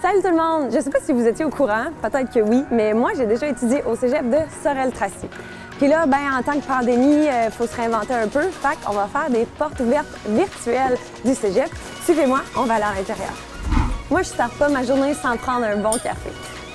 Salut tout le monde! Je ne sais pas si vous étiez au courant, peut-être que oui, mais moi j'ai déjà étudié au cégep de Sorel-Tracy. Puis là, en tant que pandémie, il faut se réinventer un peu. Fait qu'on va faire des portes ouvertes virtuelles du cégep. Suivez-moi, on va aller à l'intérieur. Moi, je ne starte pas ma journée sans prendre un bon café.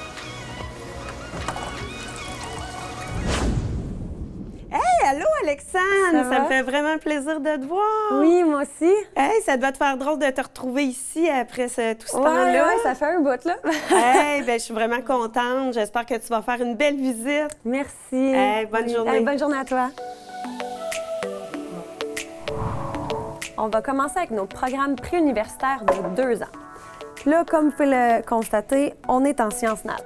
Hey, allô Alexandre! Ça me fait vraiment plaisir de te voir. Oui, moi aussi. Hey, ça doit te faire drôle de te retrouver ici après tout ce temps-là. Oui, ça fait un bout, là. Hey, je suis vraiment contente. J'espère que tu vas faire une belle visite. Merci. Hey, bonne journée. Hey, bonne journée à toi. On va commencer avec nos programmes préuniversitaires de 2 ans. Là, comme vous pouvez le constater, on est en sciences nat.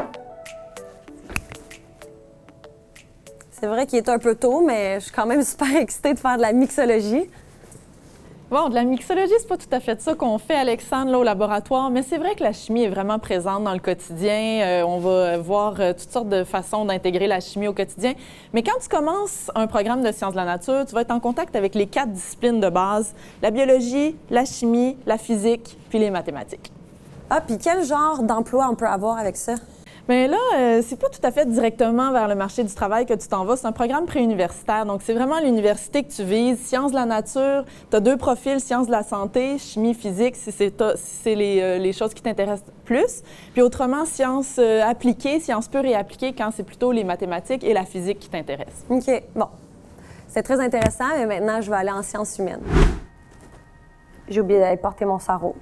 C'est vrai qu'il est un peu tôt, mais je suis quand même super excitée de faire de la mixologie. Bon, de la mixologie, c'est pas tout à fait ça qu'on fait, Alexandre, là, au laboratoire, mais c'est vrai que la chimie est vraiment présente dans le quotidien. On va voir toutes sortes de façons d'intégrer la chimie au quotidien. Mais quand tu commences un programme de sciences de la nature, tu vas être en contact avec les 4 disciplines de base, la biologie, la chimie, la physique, puis les mathématiques. Ah, puis quel genre d'emploi on peut avoir avec ça? Bien là, c'est pas tout à fait directement vers le marché du travail que tu t'en vas. C'est un programme préuniversitaire. Donc, c'est vraiment l'université que tu vises. Sciences de la nature, tu as 2 profils, sciences de la santé, chimie, physique, si c'est les choses qui t'intéressent plus. Puis autrement, sciences appliquées, sciences pures et appliquées, quand c'est plutôt les mathématiques et la physique qui t'intéressent. OK, bon. C'est très intéressant, mais maintenant, je vais aller en sciences humaines. J'ai oublié d'aller porter mon sarrau.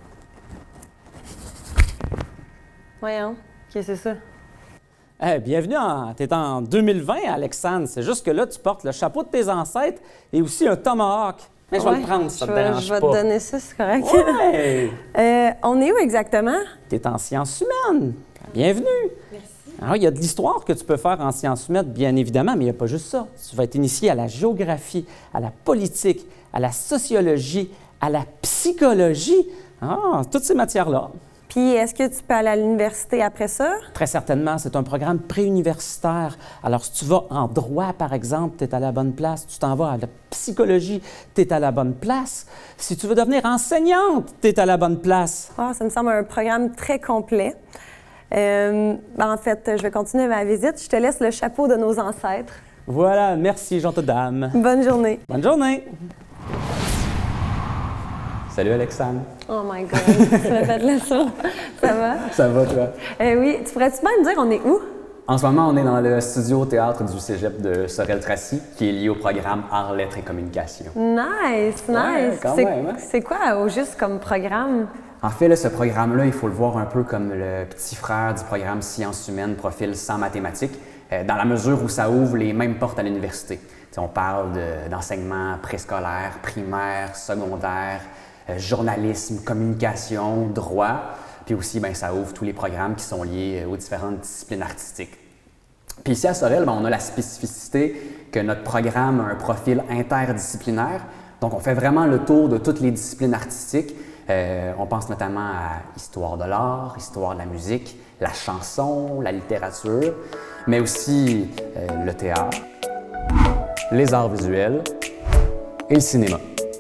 Voyons, qu'est-ce que c'est ça? Hey, bienvenue, t'es en 2020, Alexandre. C'est juste que là, tu portes le chapeau de tes ancêtres et aussi un tomahawk. Mais je vais le prendre, si ça te dérange pas. Je vais te donner ça, c'est correct. Ouais. On est où exactement? T'es en sciences humaines. Bienvenue. Merci. Alors, il y a de l'histoire que tu peux faire en sciences humaines, bien évidemment, mais il n'y a pas juste ça. Tu vas être initié à la géographie, à la politique, à la sociologie, à la psychologie. Ah, toutes ces matières-là. Puis, est-ce que tu peux aller à l'université après ça? Très certainement, c'est un programme préuniversitaire. Alors, si tu vas en droit, par exemple, tu es à la bonne place. Tu t'en vas à la psychologie, tu es à la bonne place. Si tu veux devenir enseignante, tu es à la bonne place. Ah, ça me semble un programme très complet. En fait, je vais continuer ma visite. Je te laisse le chapeau de nos ancêtres. Voilà, merci, gentille dame. Bonne journée. Bonne journée. Salut, Alexandre. Oh my God, tu m'as fait de la ça. Ça va? Ça va, toi? Oui, tu pourrais-tu bien me dire on est où? En ce moment, on est dans le studio théâtre du cégep de Sorel-Tracy, qui est lié au programme Arts, Lettres et Communication. Nice, nice. Ouais, quand même, hein? C'est quoi, au juste, comme programme? En fait, là, ce programme-là, il faut le voir un peu comme le petit frère du programme Sciences humaines, profil sans mathématiques, dans la mesure où ça ouvre les mêmes portes à l'université. On parle d'enseignement préscolaire, primaire, secondaire, journalisme, communication, droit, puis aussi, ça ouvre tous les programmes qui sont liés aux différentes disciplines artistiques. Puis ici à Sorel, on a la spécificité que notre programme a un profil interdisciplinaire, donc on fait vraiment le tour de toutes les disciplines artistiques. On pense notamment à histoire de l'art, histoire de la musique, la chanson, la littérature, mais aussi le théâtre, les arts visuels et le cinéma.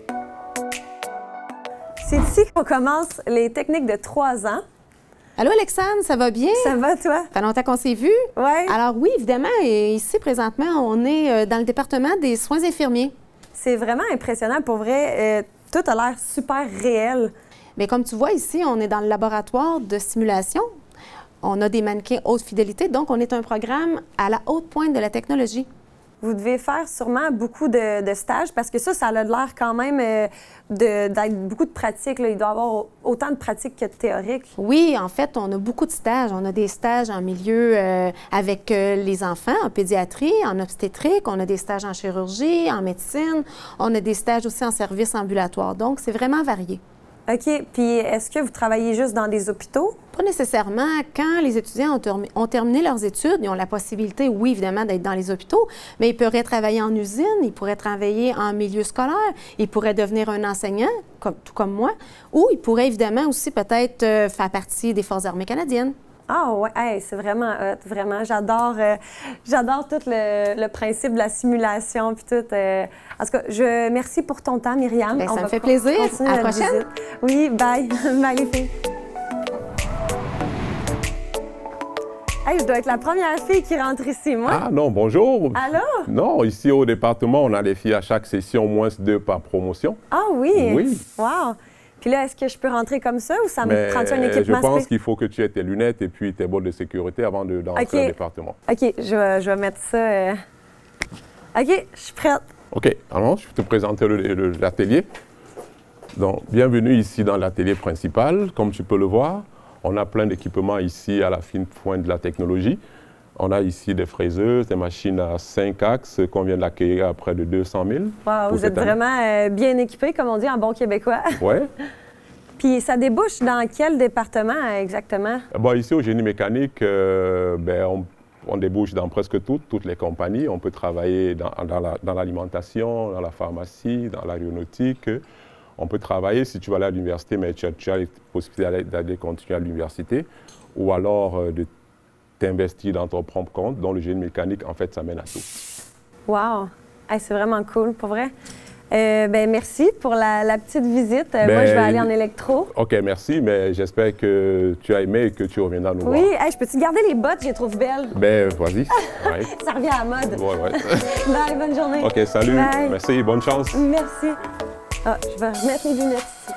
C'est ici qu'on commence les techniques de 3 ans. Allô, Alexandre, ça va bien? Ça va, toi? Ça fait longtemps qu'on s'est vus? Oui. Alors oui, évidemment, et ici, présentement, on est dans le département des soins infirmiers. C'est vraiment impressionnant. Pour vrai, tout a l'air super réel. Bien, comme tu vois ici, on est dans le laboratoire de simulation. On a des mannequins haute fidélité, donc on est un programme à la haute pointe de la technologie. Vous devez faire sûrement beaucoup de stages parce que ça a l'air quand même d'être beaucoup de pratique. Là. Il doit y avoir autant de pratique que de théorique. Oui, en fait, on a beaucoup de stages. On a des stages en milieu avec les enfants, en pédiatrie, en obstétrique. On a des stages en chirurgie, en médecine. On a des stages aussi en service ambulatoire. Donc, c'est vraiment varié. OK. Puis, est-ce que vous travaillez juste dans des hôpitaux? Pas nécessairement. Quand les étudiants ont terminé leurs études, ils ont la possibilité, oui, évidemment, d'être dans les hôpitaux, mais ils pourraient travailler en usine, ils pourraient travailler en milieu scolaire, ils pourraient devenir un enseignant, tout comme moi, ou ils pourraient évidemment aussi peut-être faire partie des Forces armées canadiennes. Ah ouais, hey, c'est vraiment hot, vraiment. J'adore tout le principe de la simulation puis tout. En tout cas, merci pour ton temps, Myriam. Bien, ça me fait plaisir. À la prochaine. Oui, bye. Bye les filles. Hey, je dois être la première fille qui rentre ici, moi. Ah non, bonjour. Allô? Non, ici au département, on a les filles à chaque session, au moins 2 par promotion. Ah oui? Oui. Wow! Puis là, est-ce que je peux rentrer comme ça ou ça me Mais prend-tu un équipement je pense qu'il faut que tu aies tes lunettes et puis tes bottes de sécurité avant d'entrer au département. OK, je vais mettre ça... OK, je suis prête. OK, alors je vais te présenter l'atelier. Donc, bienvenue ici dans l'atelier principal. Comme tu peux le voir, on a plein d'équipements ici à la fine pointe de la technologie. On a ici des fraiseuses, des machines à 5 axes qu'on vient d'accueillir à près de 200 000. Wow, vous êtes vraiment bien équipés, comme on dit en bon québécois. Oui. Puis ça débouche dans quel département exactement? Bon, ici, au génie mécanique, on débouche dans presque toutes les compagnies. On peut travailler dans l'alimentation, dans la pharmacie, dans l'aéronautique. On peut travailler, si tu vas aller à l'université, mais tu as les possibilités d'aller continuer à l'université, ou alors de t'investir dans ton propre compte, dont le génie mécanique, en fait, ça mène à tout. Wow! Hey, c'est vraiment cool, pour vrai. Merci pour la petite visite. Moi, je vais aller en électro. OK, merci, mais j'espère que tu as aimé et que tu reviendras nous voir. Oui, hey, je peux-tu garder les bottes? Je les trouve belles. Vas-y. Ouais. Ça revient à la mode. Ouais. Bye, bonne journée. OK, salut. Bye. Merci, bonne chance. Merci. Ah, je vais remettre mes lunettes ici.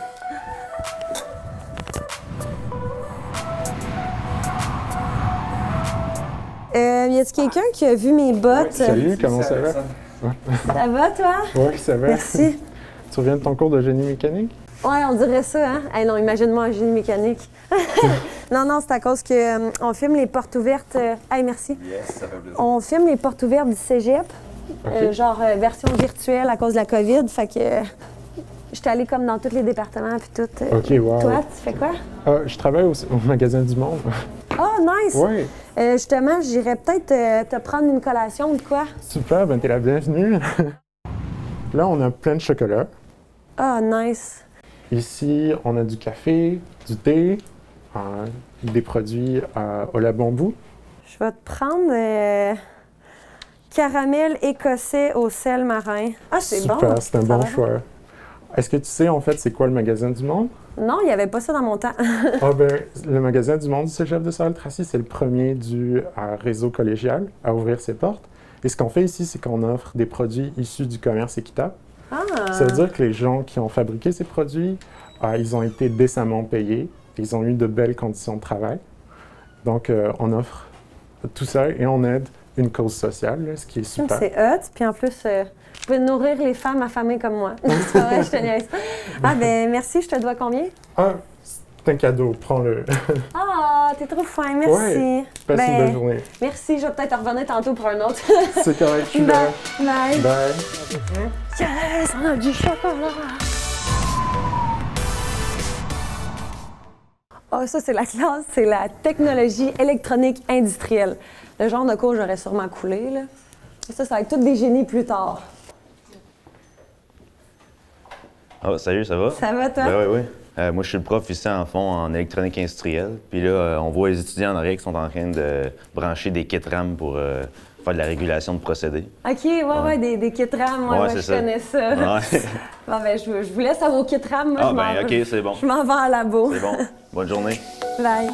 Y a-t-il quelqu'un qui a vu mes bottes? Salut, comment ça va? Ça va, toi? Oui, ça va. Merci. Tu reviens de ton cours de génie mécanique? Ouais, on dirait ça, hein? Hey, non, imagine-moi un génie mécanique. Non, c'est à cause que on filme les portes ouvertes. Hey, merci. Yes, ça fait plaisir. On filme les portes ouvertes du cégep, version virtuelle à cause de la COVID. Fait que j'étais allée comme dans tous les départements puis tout. OK, wow. Toi, tu fais quoi? Je travaille au magasin du Monde. Oh, nice! Oui. Justement, j'irais peut-être te prendre une collation ou de quoi? Super, ben t'es la bienvenue. Là, on a plein de chocolat. Ah, nice. Ici, on a du café, du thé, des produits au lait bambou. Je vais te prendre caramel écossais au sel marin. Ah, c'est bon! Super, c'est un bon choix. Est-ce que tu sais, en fait, c'est quoi le magasin du Monde? Non, il n'y avait pas ça dans mon temps. Le magasin du Monde du Cégep de Sorel-Tracy, c'est le premier du réseau collégial à ouvrir ses portes. Et ce qu'on fait ici, c'est qu'on offre des produits issus du commerce équitable. Ah. Ça veut dire que les gens qui ont fabriqué ces produits, ils ont été décemment payés, ils ont eu de belles conditions de travail. Donc, on offre tout ça et on aide une cause sociale, là, ce qui est super. C'est hot. Puis en plus, vous pouvez nourrir les femmes affamées comme moi. C'est pas vrai, je te niaise. Ah, ben merci. Je te dois combien? C'est un cadeau. Prends-le. Ah, t'es trop fin. Merci. Ouais. Passe une bonne journée. Merci. Je vais peut-être revenir tantôt pour un autre. C'est correct. Je suis là. Bye. Bye. Yes, on a du chocolat. Ah, ça, c'est la classe. C'est la technologie électronique industrielle. Le genre de cours, j'aurais sûrement coulé, là. Et ça va être tous des génies plus tard. Ah, salut, ça va? Ça va, toi? Ben oui. Moi, je suis le prof ici, en fond, en électronique industrielle. Puis là, on voit les étudiants en arrière qui sont en train de brancher des kits RAM pour faire de la régulation de procédés. OK, ouais, des kits RAM. Ouais, je connais ça. Ouais. Bon, ben, je vous laisse à vos kits RAM. Moi, OK, c'est bon. Je m'en vais en labo. C'est bon. Bonne journée. Bye.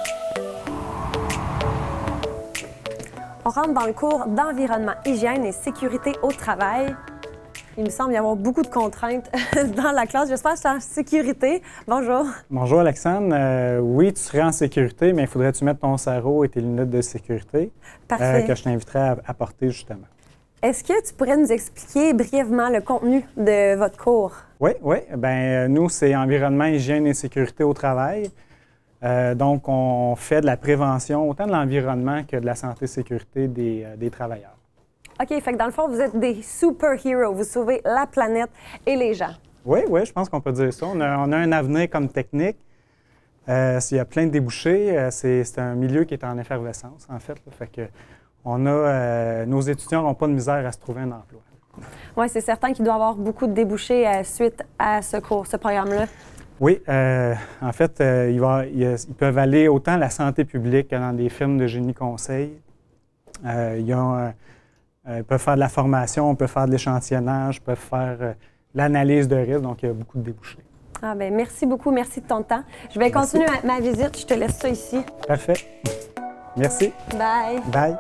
On rentre dans le cours d'environnement, hygiène et sécurité au travail. Il me semble y avoir beaucoup de contraintes dans la classe. J'espère que je suis en sécurité. Bonjour. Bonjour, Alexandre. Oui, tu serais en sécurité, mais il faudrait que tu mettes ton sarrau et tes lunettes de sécurité. Parfait. Que je t'inviterais à porter, justement. Est-ce que tu pourrais nous expliquer brièvement le contenu de votre cours? Oui. Bien, nous, c'est environnement, hygiène et sécurité au travail. Donc, on fait de la prévention, autant de l'environnement que de la santé et sécurité des travailleurs. OK, fait que dans le fond, vous êtes des super-héros. Vous sauvez la planète et les gens. Oui, je pense qu'on peut dire ça. On a un avenir comme technique. Il y a plein de débouchés. C'est un milieu qui est en effervescence, en fait. Fait que nos étudiants n'ont pas de misère à se trouver un emploi. Oui, c'est certain qu'il doit y avoir beaucoup de débouchés suite à ce programme-là. Oui, en fait, ils peuvent aller autant à la santé publique que dans des firmes de génie conseil. Ils peuvent faire de la formation, on peut faire de l'échantillonnage, peuvent faire l'analyse de risque, donc il y a beaucoup de débouchés. Ah bien, merci beaucoup, merci de ton temps. Je vais continuer ma visite, je te laisse ça ici. Parfait. Merci. Bye. Bye.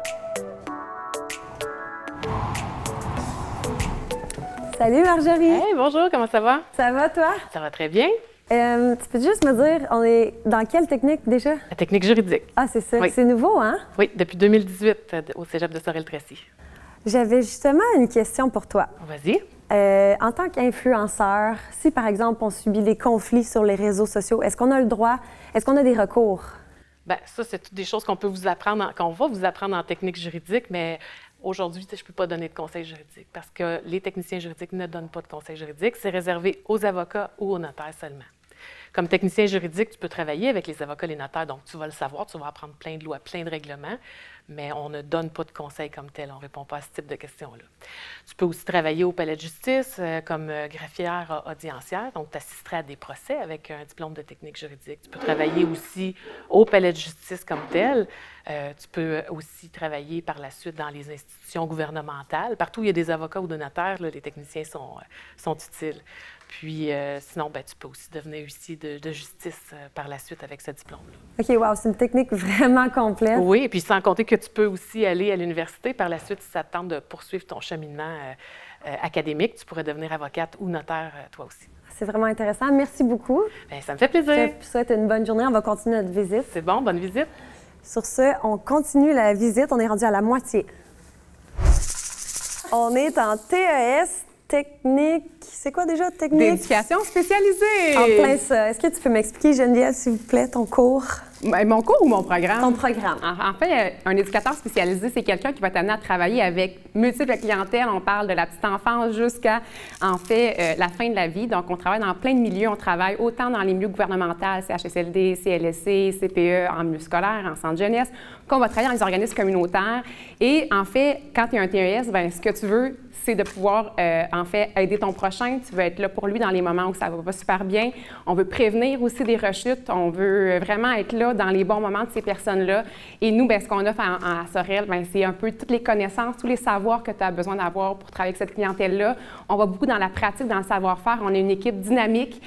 Salut Marjorie. Hey, bonjour, comment ça va? Ça va toi? Ça va très bien. Tu peux juste me dire, on est dans quelle technique déjà? La technique juridique. Ah, c'est ça. Oui. C'est nouveau, hein? Oui, depuis 2018 au Cégep de Sorel-Tracy. J'avais justement une question pour toi. Vas-y. En tant qu'influenceur, si par exemple on subit des conflits sur les réseaux sociaux, est-ce qu'on a le droit, est-ce qu'on a des recours? Bien, ça, c'est toutes des choses qu'on peut vous apprendre, qu'on va vous apprendre en technique juridique, mais aujourd'hui, je ne peux pas donner de conseils juridiques parce que les techniciens juridiques ne donnent pas de conseils juridiques. C'est réservé aux avocats ou aux notaires seulement. Comme technicien juridique, tu peux travailler avec les avocats et les notaires, donc tu vas le savoir, tu vas apprendre plein de lois, plein de règlements, mais on ne donne pas de conseils comme tel, on ne répond pas à ce type de questions-là. Tu peux aussi travailler au palais de justice comme greffière audiencière, donc tu assisterais à des procès avec un diplôme de technique juridique. Tu peux travailler aussi au palais de justice comme tel. Tu peux aussi travailler par la suite dans les institutions gouvernementales. Partout où il y a des avocats ou des notaires, là, les techniciens sont utiles. Puis, sinon, ben, tu peux aussi devenir huissier de justice par la suite avec ce diplôme-là. OK, wow, c'est une technique vraiment complète. Oui, et puis sans compter que tu peux aussi aller à l'université par la suite si ça te tente de poursuivre ton cheminement académique. Tu pourrais devenir avocate ou notaire toi aussi. C'est vraiment intéressant. Merci beaucoup. Bien, ça me fait plaisir. Je te souhaite une bonne journée. On va continuer notre visite. C'est bon, bonne visite. Sur ce, on continue la visite. On est rendu à la moitié. On est en TES. Technique, c'est quoi déjà technique? D'éducation spécialisée. En plein ça. Est-ce que tu peux m'expliquer, Geneviève, s'il vous plaît, ton cours? Mon cours ou mon programme? Ton programme. En fait, un éducateur spécialisé, c'est quelqu'un qui va t'amener à travailler avec multiples clientèles. On parle de la petite enfance jusqu'à, en fait, la fin de la vie. Donc, on travaille dans plein de milieux. On travaille autant dans les milieux gouvernementaux, CHSLD, CLSC, CPE, en milieu scolaire, en centre jeunesse, qu'on va travailler dans les organismes communautaires. Et en fait, quand tu as un TES, bien, ce que tu veux, c'est de pouvoir, en fait, aider ton prochain. Tu veux être là pour lui dans les moments où ça va pas super bien. On veut prévenir aussi des rechutes. On veut vraiment être là dans les bons moments de ces personnes-là. Et nous, bien, ce qu'on offre à Sorel, bien, c'est un peu toutes les connaissances, tous les savoirs que tu as besoin d'avoir pour travailler avec cette clientèle-là. On va beaucoup dans la pratique, dans le savoir-faire. On est une équipe dynamique.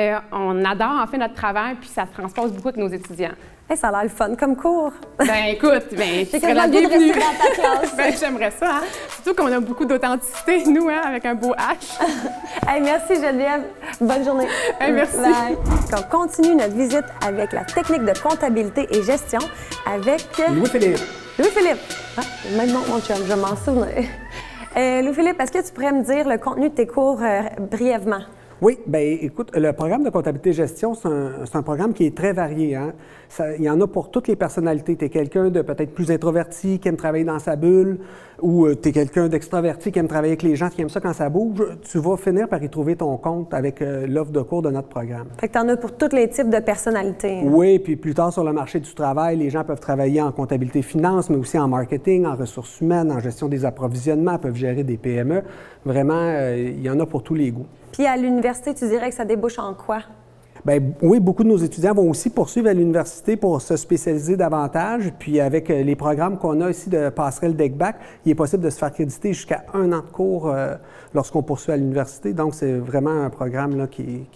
On adore, en fait, notre travail, puis ça se transpose beaucoup avec nos étudiants. Hey, ça a l'air le fun comme cours. Ben écoute, ben, tu serais la bienvenue. Ben, j'aimerais ça, hein? Surtout qu'on a beaucoup d'authenticité, nous, hein, avec un beau H. Hey, merci Geneviève. Bonne journée. Hey, merci. Bye. On continue notre visite avec la technique de comptabilité et gestion avec... Louis-Philippe. Louis-Philippe. Ah, même nom, mon chum, je m'en souviens. Louis-Philippe, est-ce que tu pourrais me dire le contenu de tes cours brièvement? Oui, bien, écoute, le programme de comptabilité-gestion, c'est un programme qui est très varié. Hein? Il y en a pour toutes les personnalités. Tu es quelqu'un de peut-être plus introverti, qui aime travailler dans sa bulle, ou tu es quelqu'un d'extraverti, qui aime travailler avec les gens, qui aime ça quand ça bouge. Tu vas finir par y trouver ton compte avec l'offre de cours de notre programme. Fait que tu en as pour tous les types de personnalités. Hein? Oui, puis plus tard sur le marché du travail, les gens peuvent travailler en comptabilité-finance, mais aussi en marketing, en ressources humaines, en gestion des approvisionnements, peuvent gérer des PME. Vraiment, il y en a pour tous les goûts. Puis à l'université, tu dirais que ça débouche en quoi? Bien, oui, beaucoup de nos étudiants vont aussi poursuivre à l'université pour se spécialiser davantage. Puis avec les programmes qu'on a ici de passerelle DECBAC, il est possible de se faire créditer jusqu'à 1 an de cours lorsqu'on poursuit à l'université. Donc, c'est vraiment un programme là,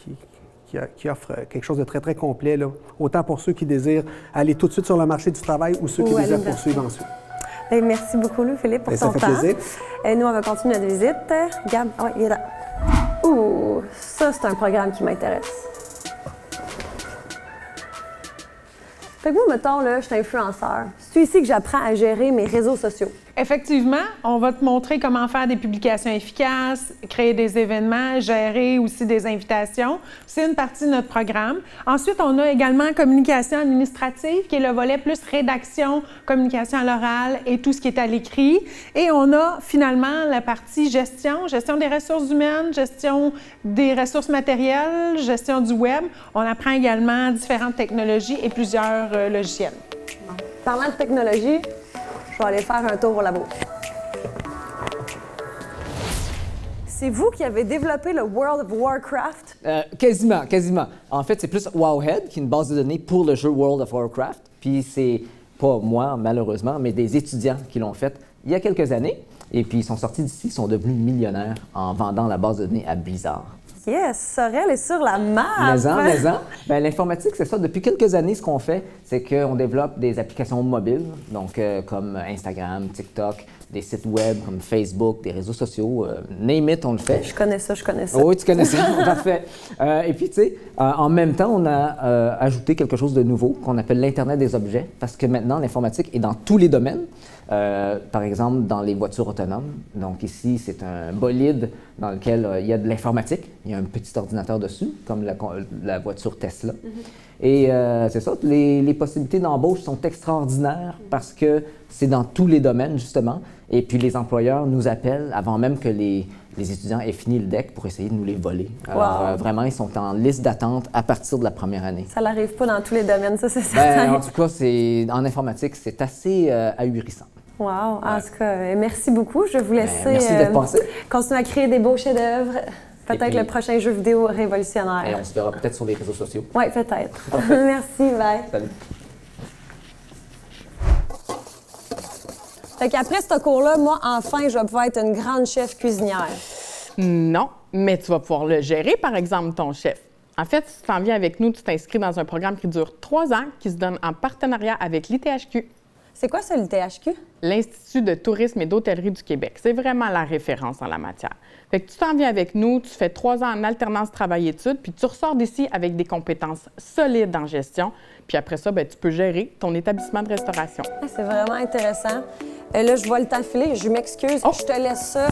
qui offre quelque chose de très, très complet, là, autant pour ceux qui désirent aller tout de suite sur le marché du travail ou ceux qui désirent poursuivre ensuite. Bien, merci beaucoup, Louis-Philippe, pour ton temps. Ça fait plaisir. Nous, on va continuer notre visite. Gab, oh, il est là. Ouh, ça, c'est un programme qui m'intéresse. Fait que moi, mettons, là, je suis influenceur. C'est ici que j'apprends à gérer mes réseaux sociaux. Effectivement, on va te montrer comment faire des publications efficaces, créer des événements, gérer aussi des invitations. C'est une partie de notre programme. Ensuite, on a également communication administrative, qui est le volet plus rédaction, communication à l'oral et tout ce qui est à l'écrit. Et on a finalement la partie gestion, gestion des ressources humaines, gestion des ressources matérielles, gestion du web. On apprend également différentes technologies et plusieurs logiciels. Parlant de technologie, je vais aller faire un tour au labo. C'est vous qui avez développé le World of Warcraft? Quasiment. En fait, c'est plus Wowhead, qui est une base de données pour le jeu World of Warcraft. Puis c'est pas moi, malheureusement, mais des étudiants qui l'ont fait il y a quelques années. Et puis ils sont sortis d'ici, ils sont devenus millionnaires en vendant la base de données à Blizzard. Yes! Sorel est sur la map! Mais ben, l'informatique, c'est ça. Depuis quelques années, ce qu'on fait, c'est qu'on développe des applications mobiles, donc comme Instagram, TikTok, des sites web comme Facebook, des réseaux sociaux. Name it, on le fait. Je connais ça. Oh, oui, tu connais ça. Parfait. Et puis, tu sais, en même temps, on a ajouté quelque chose de nouveau qu'on appelle l'Internet des objets, parce que maintenant, l'informatique est dans tous les domaines. Par exemple, dans les voitures autonomes. Donc ici, c'est un bolide dans lequel il y a de l'informatique. Il y a un petit ordinateur dessus, comme la voiture Tesla. Et c'est ça, les possibilités d'embauche sont extraordinaires parce que c'est dans tous les domaines, justement. Et puis les employeurs nous appellent avant même que les étudiants aient fini le DEC pour essayer de nous les voler. Alors vraiment, ils sont en liste d'attente à partir de la première année. Ça n'arrive pas dans tous les domaines, ça, c'est certain. En tout cas, en informatique, c'est assez ahurissant. Wow! En tout cas, merci beaucoup. Je vais vous laisser merci d'être passé. continuer à créer des beaux chefs-d'œuvre. Peut-être le prochain jeu vidéo révolutionnaire. Et on se verra peut-être sur les réseaux sociaux. Oui, peut-être. Merci, bye. Salut. Fait qu'après ce cours-là, moi, enfin, je vais pouvoir être une grande chef cuisinière. Non, mais tu vas pouvoir le gérer, par exemple, ton chef. En fait, si tu t'en viens avec nous, tu t'inscris dans un programme qui dure 3 ans, qui se donne en partenariat avec l'ITHQ. C'est quoi ça, l'ITHQ? L'Institut de tourisme et d'hôtellerie du Québec. C'est vraiment la référence en la matière. Fait que tu t'en viens avec nous, tu fais 3 ans en alternance travail-études, puis tu ressors d'ici avec des compétences solides en gestion. Puis après ça, ben, tu peux gérer ton établissement de restauration. C'est vraiment intéressant. Là, je vois le temps filer. Je m'excuse. Je te laisse ça.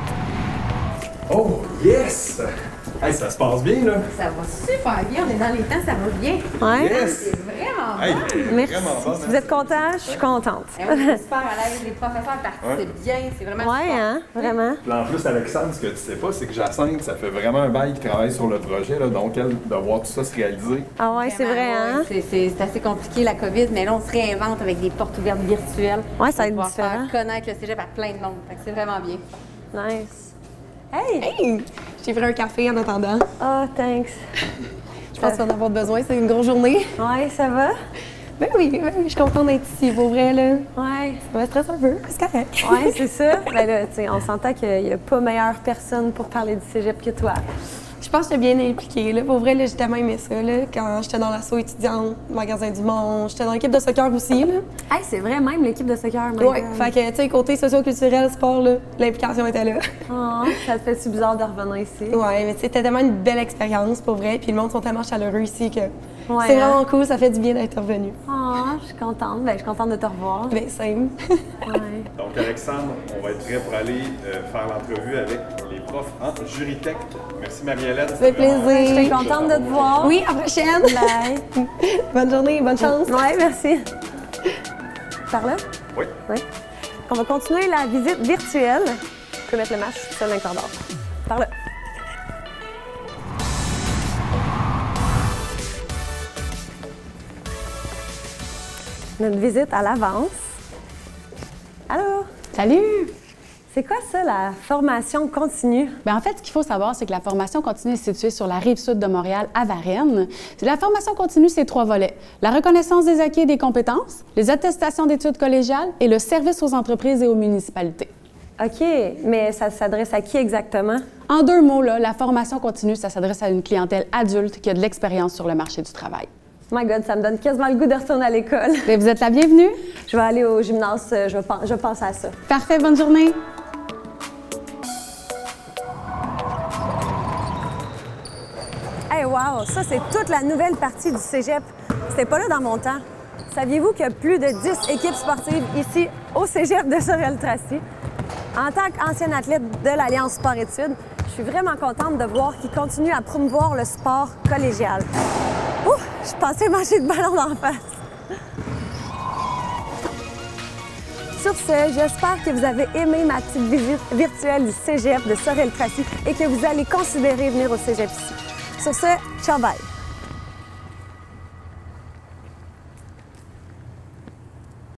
Oh, yes! Hey, ça se passe bien, là? Ça va super bien. On est dans les temps, ça va bien. Ouais. Yes! C'est vraiment hey, bon. Merci. Vraiment bon, Si vous êtes content, je suis contente. On est super à l'aise. Les professeurs participent bien. C'est vraiment super. Hein? Vraiment. Puis en plus, Alexandre, ce que tu sais pas, c'est que Jacinthe, ça fait vraiment un bail qui travaille sur le projet, là, donc elle, de voir tout ça se réaliser. Ah ouais, c'est vrai, hein? C'est assez compliqué, la COVID, mais là, on se réinvente avec des portes ouvertes virtuelles. Ouais, ça va être pour pouvoir différent. faire connaître le cégep à plein de monde. Fait que c'est vraiment bien. Nice. Hey! J'ai pris un café en attendant. Oh, thanks. Je pense qu'on va en avoir besoin, c'est une grosse journée. Ouais, ça va? Ben oui, je suis contente d'être ici, pour vrai, là. Ouais. Ça me stresse un peu, c'est correct. Ouais, c'est ça. Ben là, tu sais, on s'entend qu'il n'y a pas meilleure personne pour parler du cégep que toi. Je pense que j'étais bien impliquée, là. Pour vrai, là, j'ai tellement aimé ça, là. Quand j'étais dans l'asso étudiante, magasin du monde, j'étais dans l'équipe de soccer aussi, là. Hey, c'est vrai, même l'équipe de soccer, même. Ouais, fait que, tu sais, côté socio-culturel, sport, là, l'implication était là. Oh, ça te fait-tu bizarre de revenir ici? Ouais, mais tu sais, c'était tellement une belle expérience, pour vrai. Puis le monde sont tellement chaleureux ici que Ouais, c'est hein? vraiment cool, ça fait du bien d'être revenu. Oh, je suis contente. Ben, je suis contente de te revoir. Ben, same. Ouais. Donc, Alexandre, on va être prêt pour aller faire l'entrevue avec les profs en jury tech. Merci, Marie-Hélène. Ça fait plaisir. Je suis contente de te voir. Oui, à la prochaine. Bye. Bonne journée, bonne chance. Ouais, merci. Par là? Oui. Oui. On va continuer la visite virtuelle. Je peux mettre le masque, je suis seule dans le corridor. Par là. Notre visite à l'avance. Allô? Salut! C'est quoi ça, la formation continue? Bien, en fait, ce qu'il faut savoir, c'est que la formation continue est située sur la rive sud de Montréal, à Varennes. La formation continue, c'est 3 volets. La reconnaissance des acquis et des compétences, les attestations d'études collégiales et le service aux entreprises et aux municipalités. OK, mais ça s'adresse à qui exactement? En 2 mots, là, la formation continue, ça s'adresse à une clientèle adulte qui a de l'expérience sur le marché du travail. Oh my God, ça me donne quasiment le goût de retourner à l'école. Bien, vous êtes la bienvenue. Je vais aller au gymnase, je pense à ça. Parfait, bonne journée. Hey, wow! Ça, c'est toute la nouvelle partie du cégep. C'était pas là dans mon temps. Saviez-vous qu'il y a plus de 10 équipes sportives ici au cégep de Sorel-Tracy? En tant qu'ancienne athlète de l'Alliance Sport-Études, je suis vraiment contente de voir qu'ils continuent à promouvoir le sport collégial. Ouh! Je pensais manger de ballon d'en face. Sur ce, j'espère que vous avez aimé ma petite visite virtuelle du cégep de Sorel-Tracy et que vous allez considérer venir au cégep ici. Sur ce, ciao bye!